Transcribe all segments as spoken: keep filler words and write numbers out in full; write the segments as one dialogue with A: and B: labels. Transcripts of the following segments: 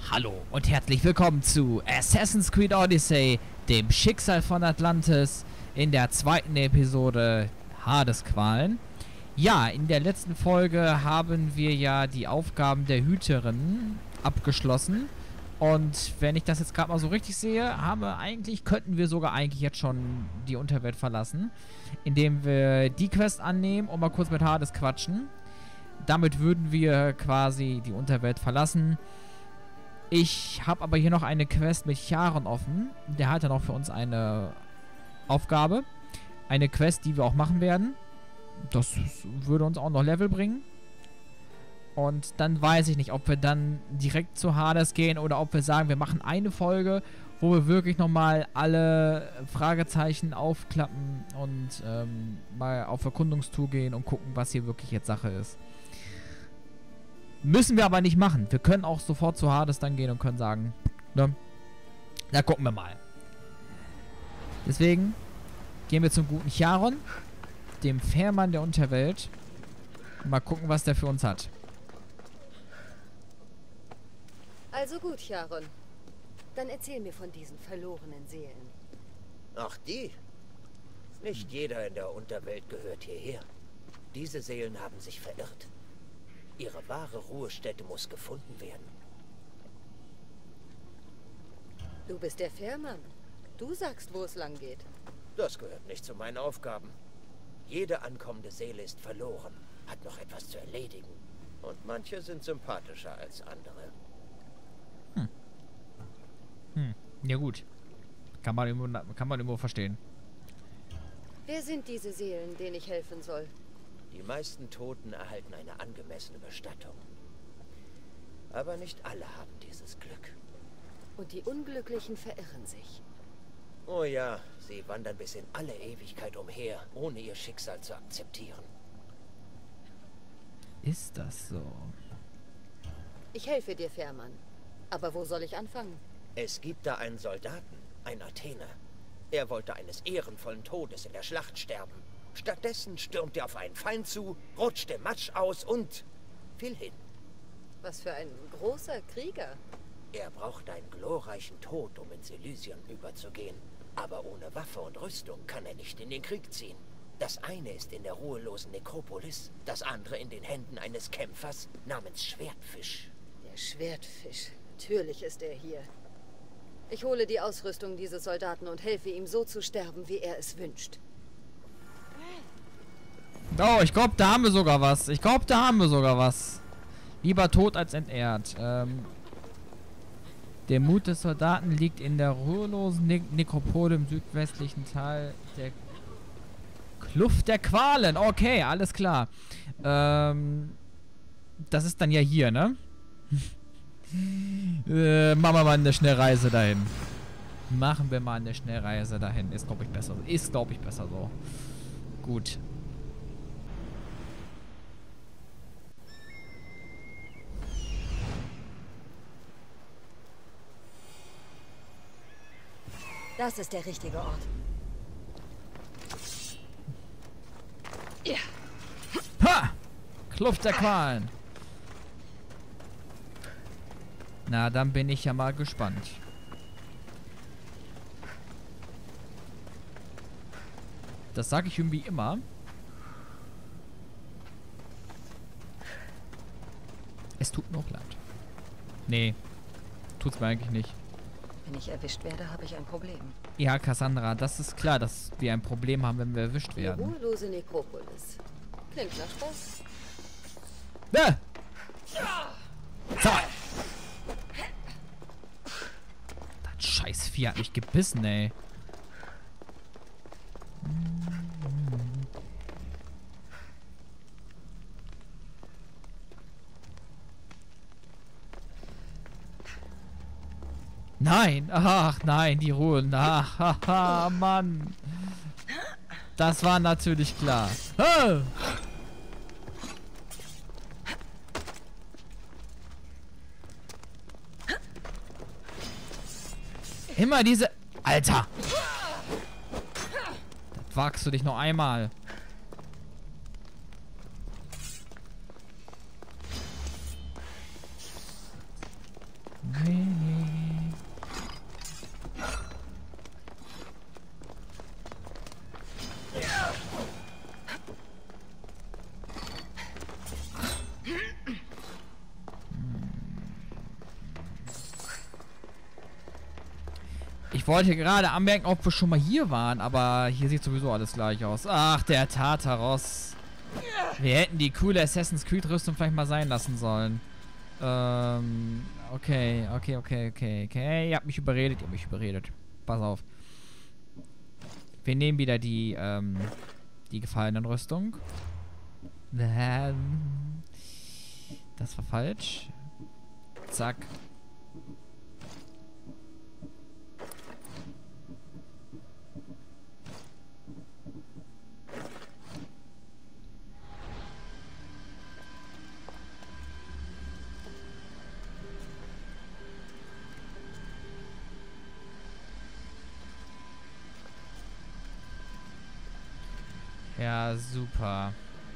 A: Hallo und herzlich willkommen zu Assassin's Creed Odyssey, dem Schicksal von Atlantis, in der zweiten Episode Hadesqualen. Ja, in der letzten Folge haben wir ja die Aufgaben der Hüterin abgeschlossen. Und wenn ich das jetzt gerade mal so richtig sehe, haben wir eigentlich, könnten wir sogar eigentlich jetzt schon die Unterwelt verlassen, indem wir die Quest annehmen und mal kurz mit Hades quatschen. Damit würden wir quasi die Unterwelt verlassen. Ich habe aber hier noch eine Quest mit Charon offen. Der hat ja noch für uns eine Aufgabe. Eine Quest, die wir auch machen werden. Das würde uns auch noch Level bringen. Und dann weiß ich nicht, ob wir dann direkt zu Hades gehen oder ob wir sagen, wir machen eine Folge, wo wir wirklich nochmal alle Fragezeichen aufklappen und ähm, mal auf Erkundungstour gehen und gucken, was hier wirklich jetzt Sache ist. Müssen wir aber nicht machen. Wir können auch sofort zu Hades dann gehen und können sagen, ne? Na, gucken wir mal. Deswegen gehen wir zum guten Charon, dem Fährmann der Unterwelt. Und mal gucken, was der für uns hat.
B: Also gut, Charon. Dann erzähl mir von diesen verlorenen Seelen.
C: Ach, die? Nicht jeder in der Unterwelt gehört hierher. Diese Seelen haben sich verirrt. Ihre wahre Ruhestätte muss gefunden werden.
B: Du bist der Fährmann. Du sagst, wo es lang geht.
C: Das gehört nicht zu meinen Aufgaben. Jede ankommende Seele ist verloren, hat noch etwas zu erledigen. Und manche sind sympathischer als andere.
A: Hm. Hm. Ja gut. Kann man irgendwo, kann man irgendwo verstehen.
B: Wer sind diese Seelen, denen ich helfen soll?
C: Die meisten Toten erhalten eine angemessene Bestattung. Aber nicht alle haben dieses Glück.
B: Und die Unglücklichen verirren sich.
C: Oh ja, sie wandern bis in alle Ewigkeit umher, ohne ihr Schicksal zu akzeptieren.
A: Ist das so?
B: Ich helfe dir, Fährmann. Aber wo soll ich anfangen?
C: Es gibt da einen Soldaten, einen Athener. Er wollte eines ehrenvollen Todes in der Schlacht sterben. Stattdessen stürmt er auf einen Feind zu, rutscht im Matsch aus und fiel hin.
B: Was für ein großer Krieger.
C: Er braucht einen glorreichen Tod, um ins Elysion überzugehen. Aber ohne Waffe und Rüstung kann er nicht in den Krieg ziehen. Das eine ist in der ruhelosen Nekropolis, das andere in den Händen eines Kämpfers namens Schwertfisch.
B: Der Schwertfisch. Natürlich ist er hier. Ich hole die Ausrüstung dieses Soldaten und helfe ihm so zu sterben, wie er es wünscht.
A: Oh, ich glaube, da haben wir sogar was. Ich glaube, da haben wir sogar was. Lieber tot als entehrt. Ähm, der Mut des Soldaten liegt in der ruhelosen ne Nekropole im südwestlichen Teil der Kluft der Qualen. Okay, alles klar. Ähm, das ist dann ja hier, ne? äh, machen wir mal eine Schnellreise dahin. Machen wir mal eine Schnellreise dahin. Ist, glaube ich, besser. Ist, glaube ich, besser so. Gut.
B: Das ist der richtige Ort. Ja.
A: Ha! Kluft der Qualen. Na, dann bin ich ja mal gespannt. Das sage ich irgendwie immer. Es tut mir auch leid. Nee, tut's mir eigentlich nicht.
B: Wenn ich erwischt werde, habe ich ein Problem.
A: Ja, Cassandra, das ist klar, dass wir ein Problem haben, wenn wir erwischt
B: Die
A: werden.
B: ruhelose Nekropolis. Klingt nach Spaß.
A: Ah! So. Das scheiß Vieh hat mich gebissen, ey. Nein, ach nein, die Ruhen. Ach, haha, Mann. Das war natürlich klar. Oh. Immer diese... Alter! Das wagst du dich noch einmal. Nee. Ich wollte gerade anmerken, ob wir schon mal hier waren, aber hier sieht sowieso alles gleich aus. Ach, der Tartaros. Wir hätten die coole Assassin's Creed Rüstung vielleicht mal sein lassen sollen. Ähm, okay, okay, okay, okay, okay. Ihr habt mich überredet, ihr habt mich überredet. Pass auf. Wir nehmen wieder die, ähm, die gefallenen Rüstung. Ähm, das war falsch. Zack. Ja, super.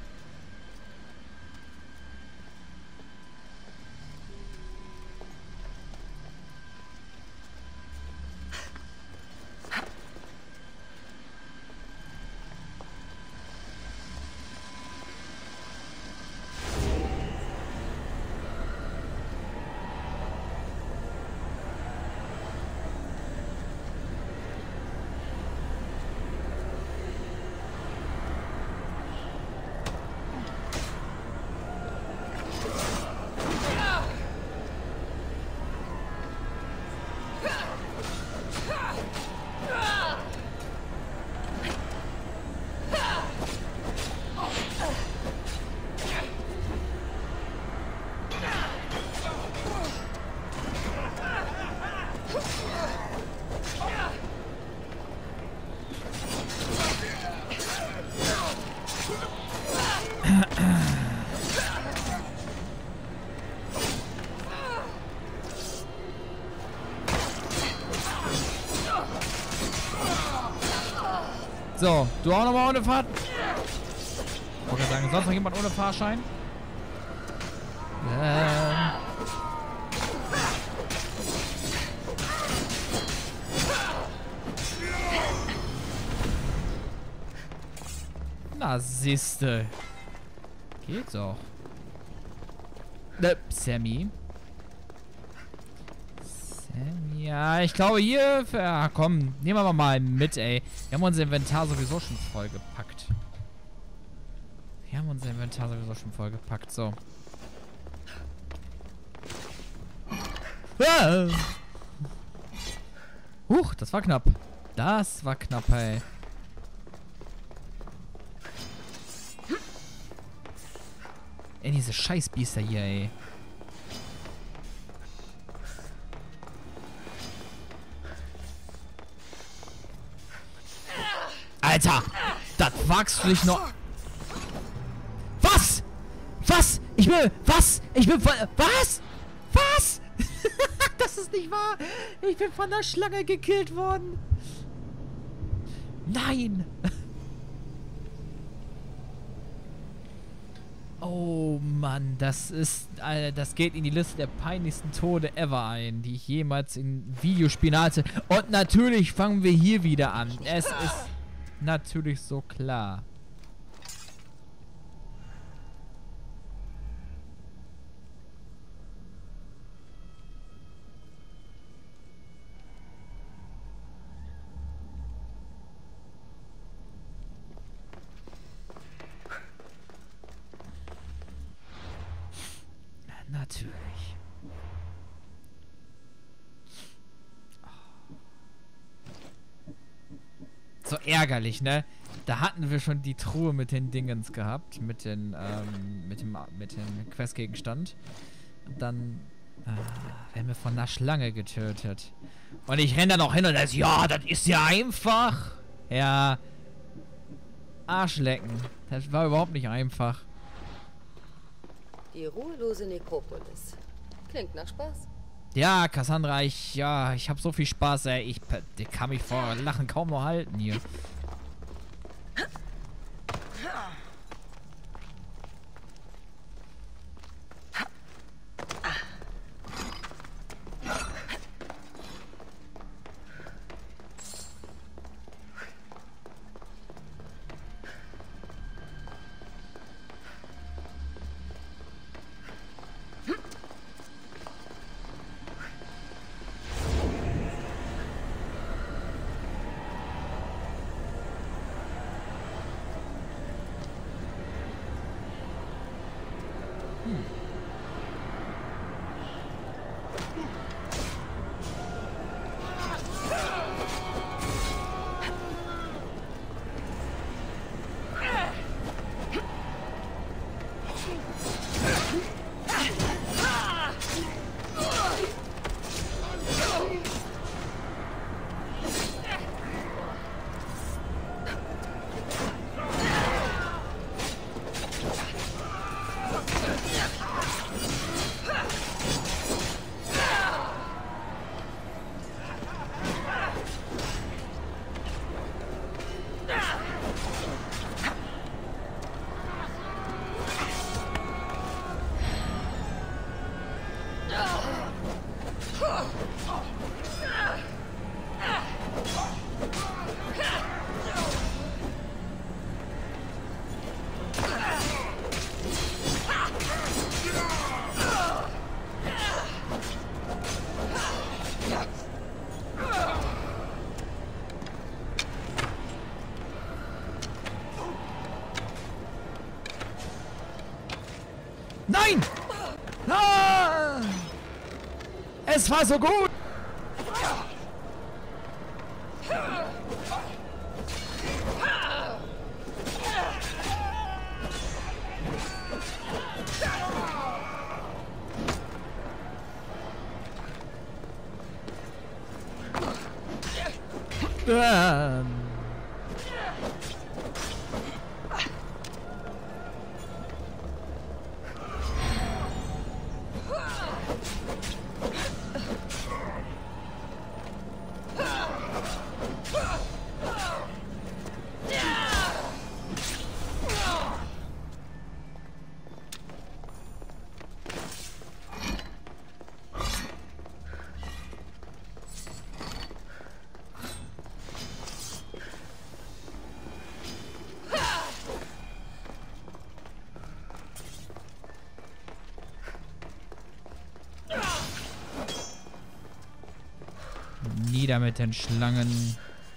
A: So, du auch nochmal ohne Fahrt? Ich wollte sagen, sonst noch jemand ohne Fahrschein? Ähm. Na, siehste. Geht's auch. Ne, Sammy. Sammy, ja, ich glaube hier... Ja, komm, nehmen wir mal mit, ey. Wir haben unser Inventar sowieso schon vollgepackt. Wir haben unser Inventar sowieso schon vollgepackt, so. Ah! Huch, das war knapp. Das war knapp, ey. Ey, diese Scheißbiester hier, ey. Alter! Das wagst du dich noch... Was? Was? Ich bin... Was? Ich bin von... Was? Was? Das ist nicht wahr. Ich bin von der Schlange gekillt worden. Nein! Oh Mann, das ist, äh, das geht in die Liste der peinlichsten Tode ever ein, die ich jemals in Videospielen hatte. Und natürlich fangen wir hier wieder an. Es ist natürlich so klar. Natürlich. So ärgerlich, ne? Da hatten wir schon die Truhe mit den Dingens gehabt, mit den, ähm, mit dem, mit dem Questgegenstand. Und dann äh, werden wir von einer Schlange getötet. Und ich renne da noch hin und das, ja, das ist ja einfach. Ja. Arschlecken. Das war überhaupt nicht einfach.
B: Die ruhelose Nekropolis. Klingt nach Spaß.
A: Ja, Cassandra, ich, ja, ich habe so viel Spaß, ey. Ich, ich kann mich vor Lachen kaum noch halten hier. Es war so gut! Ähm. Nieder mit den Schlangen.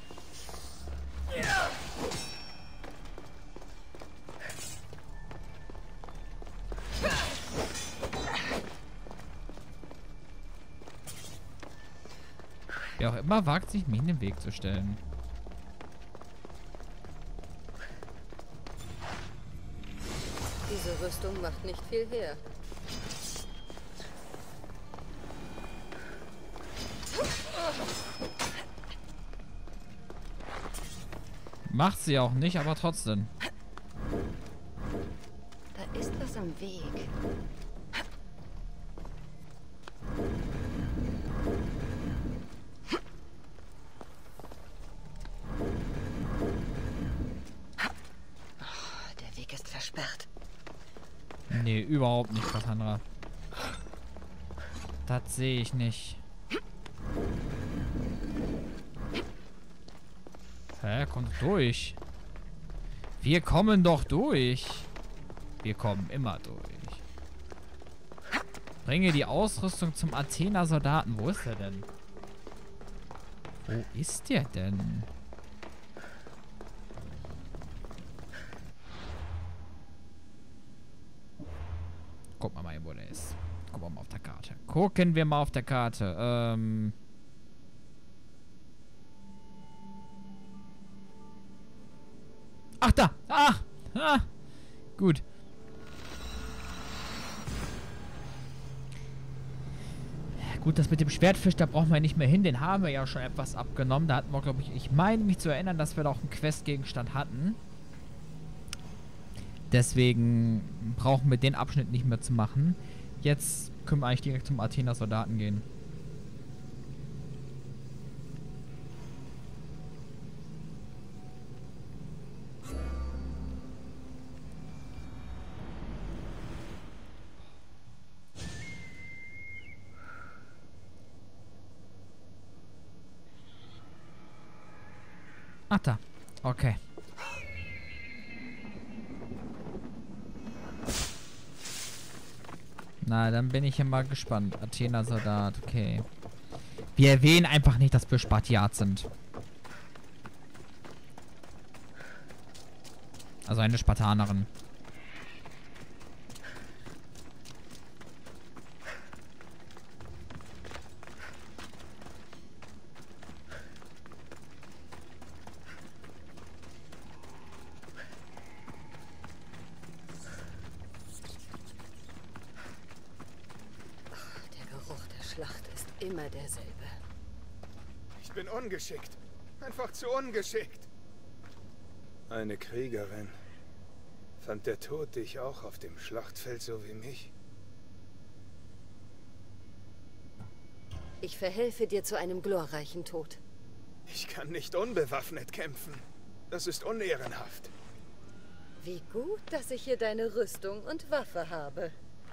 A: Wer auch immer wagt, sich mir in den Weg zu stellen.
B: Diese Rüstung macht nicht viel her.
A: Macht sie auch nicht, aber trotzdem.
B: Da ist was am Weg. Oh, der Weg ist versperrt.
A: Nee, überhaupt nicht, Cassandra. Das sehe ich nicht. Hä, kommt durch. Wir kommen doch durch. Wir kommen immer durch. Bringe die Ausrüstung zum Athener Soldaten. Wo ist der denn? Wo ist der denn? Gucken wir mal, wo der ist. Gucken wir mal auf der Karte. Gucken wir mal auf der Karte. Ähm... Ach, da! Ah! Ah! Gut. Gut, das mit dem Schwertfisch, da brauchen wir nicht mehr hin. Den haben wir ja schon etwas abgenommen. Da hatten wir, glaube ich, ich meine mich zu erinnern, dass wir da auch einen Questgegenstand hatten. Deswegen brauchen wir den Abschnitt nicht mehr zu machen. Jetzt können wir eigentlich direkt zum Athener Soldaten gehen. Ach da. Okay. Na, dann bin ich ja mal gespannt. Athener Soldat, okay. Wir erwähnen einfach nicht, dass wir Spartiat sind. Also eine Spartanerin.
B: Schlacht ist immer derselbe.
D: Ich bin ungeschickt. Einfach zu ungeschickt. Eine Kriegerin. Fand der Tod dich auch auf dem Schlachtfeld so wie mich?
B: Ich verhelfe dir zu einem glorreichen Tod.
D: Ich kann nicht unbewaffnet kämpfen. Das ist unehrenhaft.
B: Wie gut, dass ich hier deine Rüstung und Waffe habe.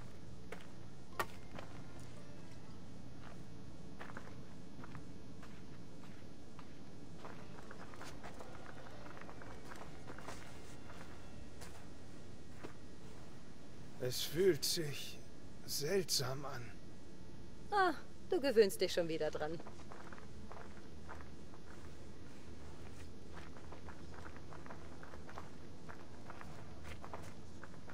D: Es fühlt sich seltsam an.
B: Ah, du gewöhnst dich schon wieder dran.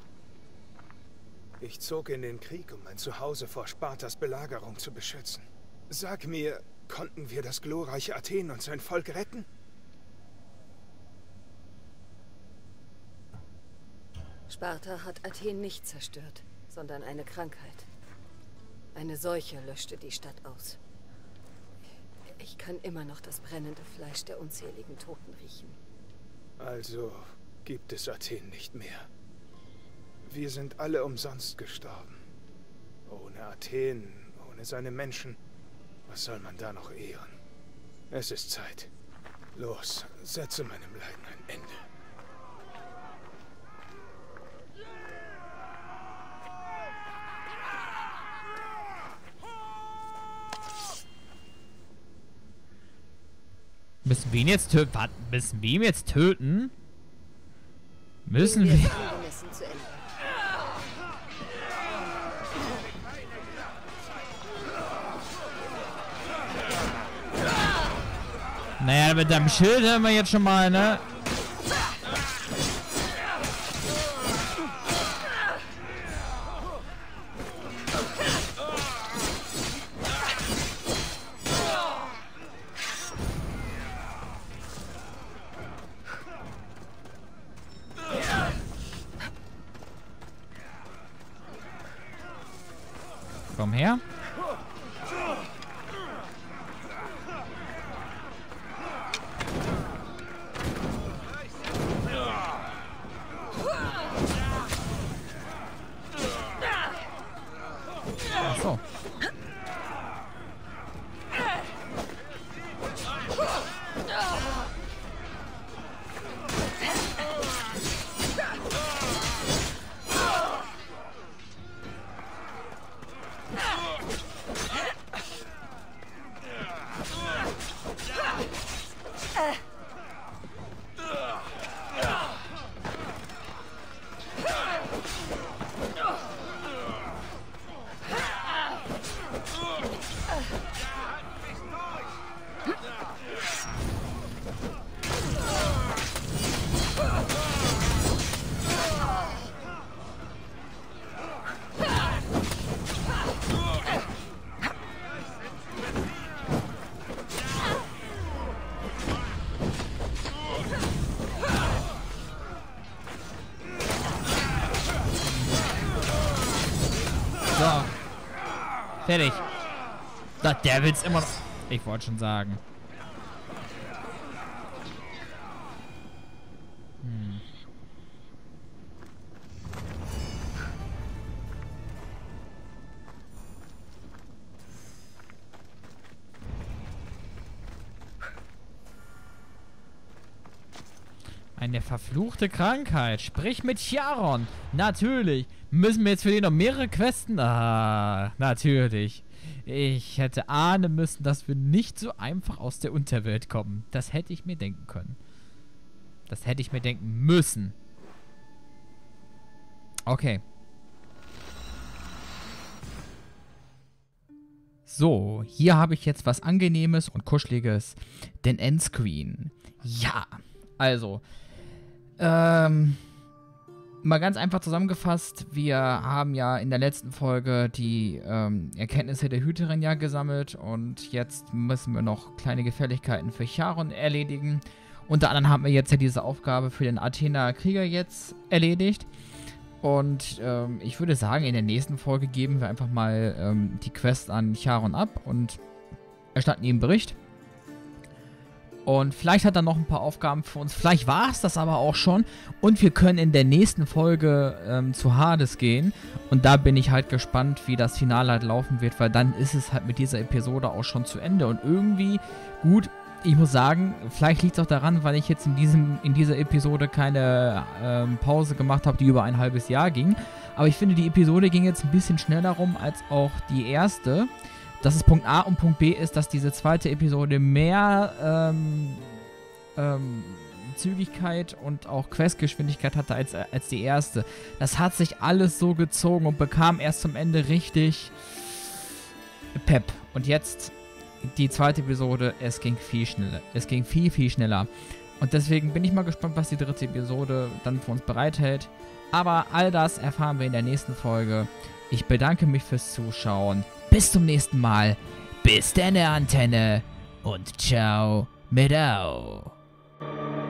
D: Ich zog in den Krieg, um mein Zuhause vor Spartas Belagerung zu beschützen. Sag mir, konnten wir das glorreiche Athen und sein Volk retten?
B: Sparta hat Athen nicht zerstört, sondern eine Krankheit. Eine Seuche löschte die Stadt aus. Ich kann immer noch das brennende Fleisch der unzähligen Toten riechen.
D: Also gibt es Athen nicht mehr. Wir sind alle umsonst gestorben. Ohne Athen, ohne seine Menschen, was soll man da noch ehren? Es ist Zeit. Los, setze meinem Leiden ein Ende.
A: Müssen wir ihn jetzt töten? Was? Müssen wir ihn jetzt töten? Müssen
B: wir...
A: wir...
B: Zu Ende.
A: Naja, mit deinem Schild haben wir jetzt schon mal, ne? Komm her. Ach so. So. Fertig. Na, der will's immer noch... Ich wollte schon sagen. Hm. Eine verfluchte Krankheit. Sprich mit Charon. Natürlich. Müssen wir jetzt für den noch mehrere Questen? Ah, natürlich. Ich hätte ahnen müssen, dass wir nicht so einfach aus der Unterwelt kommen. Das hätte ich mir denken können. Das hätte ich mir denken müssen. Okay. So, hier habe ich jetzt was Angenehmes und Kuscheliges. Den Endscreen. Ja, also... Ähm, mal ganz einfach zusammengefasst, wir haben ja in der letzten Folge die ähm, Erkenntnisse der Hüterin ja gesammelt und jetzt müssen wir noch kleine Gefälligkeiten für Charon erledigen. Unter anderem haben wir jetzt ja diese Aufgabe für den Athener Krieger jetzt erledigt. Und ähm, ich würde sagen, in der nächsten Folge geben wir einfach mal ähm, die Quest an Charon ab und erstatten ihm einen Bericht. Und vielleicht hat er noch ein paar Aufgaben für uns. Vielleicht war es das aber auch schon. Und wir können in der nächsten Folge ähm, zu Hades gehen. Und da bin ich halt gespannt, wie das Finale halt laufen wird. Weil dann ist es halt mit dieser Episode auch schon zu Ende. Und irgendwie, gut, ich muss sagen, vielleicht liegt es auch daran, weil ich jetzt in, diesem, in dieser Episode keine ähm, Pause gemacht habe, die über ein halbes Jahr ging. Aber ich finde, die Episode ging jetzt ein bisschen schneller rum als auch die erste. Das ist Punkt A, und Punkt B ist, dass diese zweite Episode mehr ähm, ähm, Zügigkeit und auch Questgeschwindigkeit hatte als, als die erste. Das hat sich alles so gezogen und bekam erst zum Ende richtig Pep. Und jetzt die zweite Episode, es ging viel schneller. Es ging viel, viel schneller. Und deswegen bin ich mal gespannt, was die dritte Episode dann für uns bereithält. Aber all das erfahren wir in der nächsten Folge. Ich bedanke mich fürs Zuschauen. Bis zum nächsten Mal. Bis Bis denne, Antenne und ciao mit Au.